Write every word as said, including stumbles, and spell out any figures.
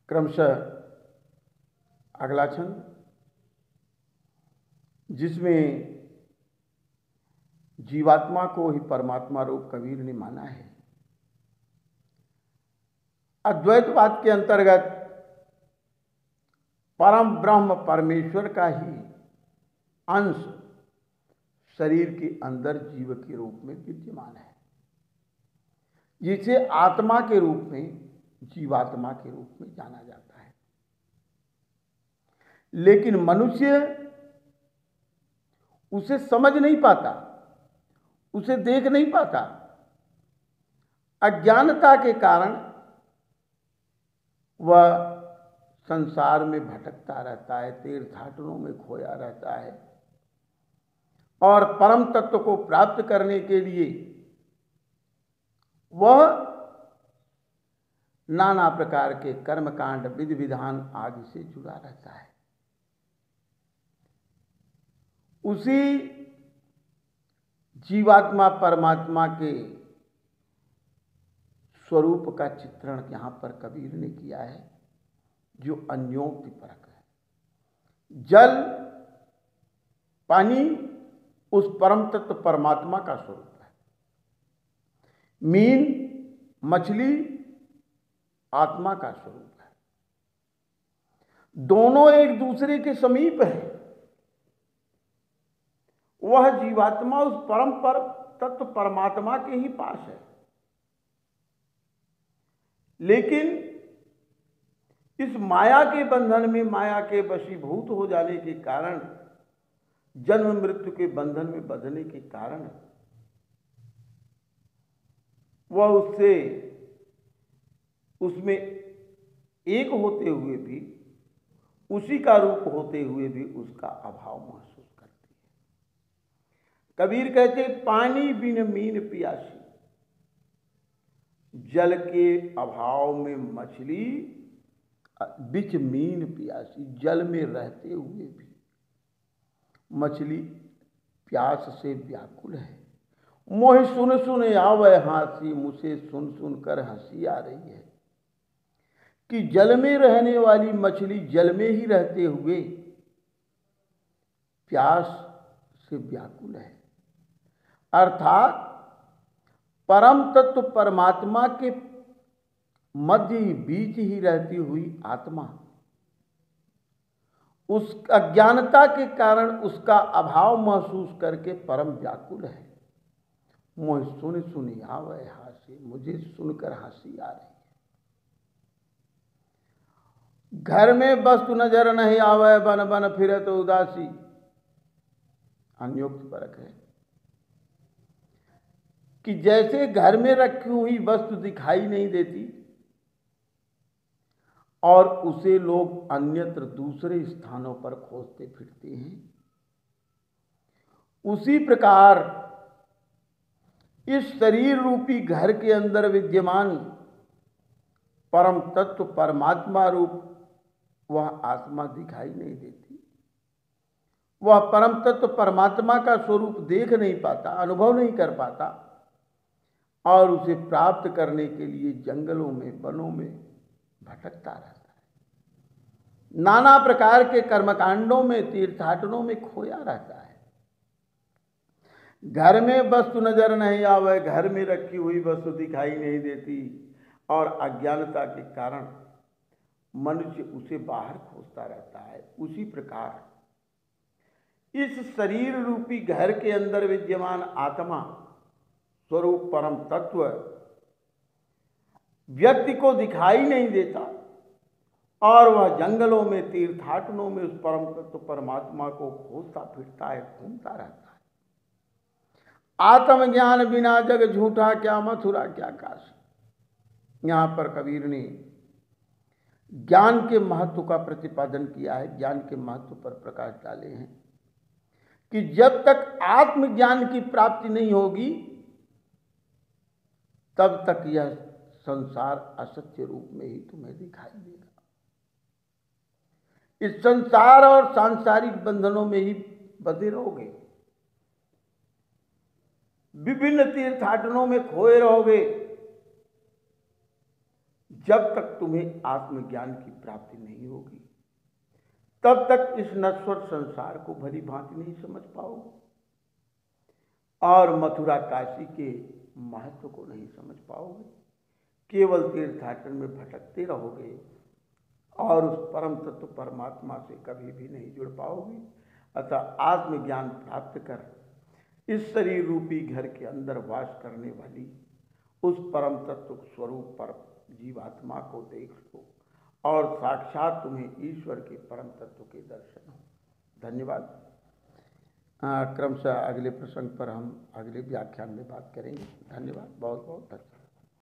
क्रमशः अगला छंद, जिसमें जीवात्मा को ही परमात्मा रूप कबीर ने माना है। अद्वैतवाद के अंतर्गत परम ब्रह्म परमेश्वर का ही अंश शरीर के अंदर जीव के रूप में विद्यमान है, जिसे आत्मा के रूप में, जीवात्मा के रूप में जाना जाता है। लेकिन मनुष्य उसे समझ नहीं पाता, उसे देख नहीं पाता। अज्ञानता के कारण वह संसार में भटकता रहता है, तीर्थाटनों में खोया रहता है और परम तत्व को प्राप्त करने के लिए वह नाना प्रकार के कर्मकांड, विधि विधान आदि से जुड़ा रहता है। उसी जीवात्मा परमात्मा के स्वरूप का चित्रण यहां पर कबीर ने किया है, जो अन्योक्ति परक है। जल, पानी उस परम तत्व परमात्मा का स्वरूप है। मीन, मछली आत्मा का स्वरूप है। दोनों एक दूसरे के समीप हैं। वह जीवात्मा उस परम पर तत्व परमात्मा के ही पास है, लेकिन इस माया के बंधन में, माया के वशीभूत हो जाने के कारण, जन्म मृत्यु के बंधन में बंधने के कारण वह उससे, उसमें एक होते हुए भी, उसी का रूप होते हुए भी उसका अभाव महसूस करती है। कबीर कहते, पानी बिन मीन प्यासी, जल के अभाव में मछली बिच मीन प्यासी। जल में रहते हुए भी मछली प्यास से व्याकुल है। मोह सुन सुन आवे हासी, मुझे सुन सुन कर हंसी आ रही है कि जल में रहने वाली मछली जल में ही रहते हुए प्यास से व्याकुल है। अर्थात परम तत्व परमात्मा के मध्य ही, बीच ही रहती हुई आत्मा उस अज्ञानता के कारण उसका अभाव महसूस करके परम व्याकुल है। मोह सुन सुन आवे हासी, मुझे सुनकर हंसी आ रही है। घर में वस्तु नजर नहीं आवे, बन बन फिरे तो उदासी। अन्योक्ति परक है कि जैसे घर में रखी हुई वस्तु दिखाई नहीं देती और उसे लोग अन्यत्र दूसरे स्थानों पर खोजते फिरते हैं, उसी प्रकार इस शरीर रूपी घर के अंदर विद्यमान परम तत्व परमात्मा रूप वह आत्मा दिखाई नहीं देती। वह परम तत्व परमात्मा का स्वरूप देख नहीं पाता, अनुभव नहीं कर पाता और उसे प्राप्त करने के लिए जंगलों में, वनों में भटकता रहता है। नाना प्रकार के कर्मकांडों में, तीर्थाटनों में खोया रहता है। घर में वस्तु नजर नहीं आवे, घर में रखी हुई वस्तु दिखाई नहीं देती और अज्ञानता के कारण मनुष्य उसे बाहर खोजता रहता है। उसी प्रकार इस शरीर रूपी घर के अंदर विद्यमान आत्मा स्वरूप परम तत्व व्यक्ति को दिखाई नहीं देता और वह जंगलों में, तीर्थाटनों में उस परम तत्व परमात्मा को खोजता फिरता है, घूमता रहता है। आत्मज्ञान बिना जग झूठा, क्या मथुरा क्या काशी। यहां पर कबीर ने ज्ञान के महत्व का प्रतिपादन किया है, ज्ञान के महत्व पर प्रकाश डाले हैं कि जब तक आत्मज्ञान की प्राप्ति नहीं होगी तब तक यह संसार असत्य रूप में ही तुम्हें दिखाई देगा। इस संसार और सांसारिक बंधनों में ही बंधे रहोगे, विभिन्न तीर्थाटनों में खोए रहोगे, जब तक तुम्हें आत्मज्ञान की प्राप्ति नहीं होगी तब तक इस नश्वर संसार को भली भांति नहीं समझ पाओगे और मथुरा काशी के महत्व को नहीं समझ पाओगे। केवल तीर्थाटन में भटकते रहोगे और उस परम तत्व परमात्मा से कभी भी नहीं जुड़ पाओगे। अतः आत्मज्ञान प्राप्त कर इस शरीर रूपी घर के अंदर वास करने वाली उस परम तत्व स्वरूप पर जीवात्मा को देख लो और साक्षात तुम्हें ईश्वर के परम तत्व के दर्शन हो। धन्यवाद। क्रमशः अगले प्रसंग पर हम अगले व्याख्यान में बात करेंगे। धन्यवाद, बहुत बहुत धन्यवाद।